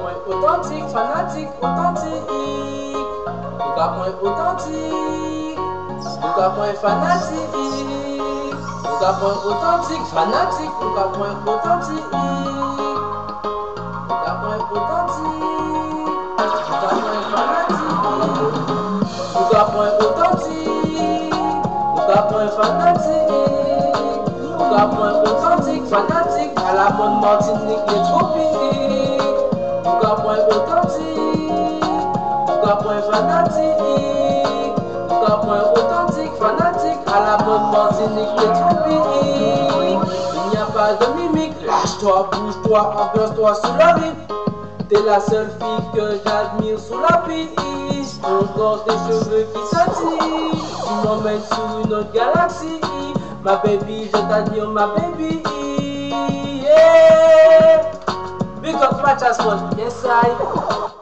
point authentique, fanatique, authentique. Luka point authentique. Luka point fanatique. Luka point authentique, fanatique. Luka point authentique. Luka point authentique. Luka point fanatique. Luka point authentique. Luka point fanatique. Luka point authentique, fanatique. À la bonne Martinique, les tropiques. Luka point authentique. Luka point fanatique. Luka point authentique, fanatique. À la bonne Martinique, les tropiques. Il n'y a pas de mimique. Lâche-toi, bouge-toi, ambiance-toi sur la rythme. T'es la seule fille que j'admire sous la piste. Encore tes cheveux qui s'attirent. Tu m'emmènes sous une autre galaxie. Ma baby, je t'admire, ma baby. Yeah. Big up Matchas, yes I.